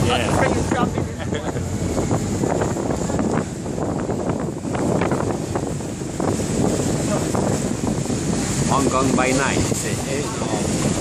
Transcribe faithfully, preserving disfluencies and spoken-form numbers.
Yeah. Hong Kong by night, he said. Eh?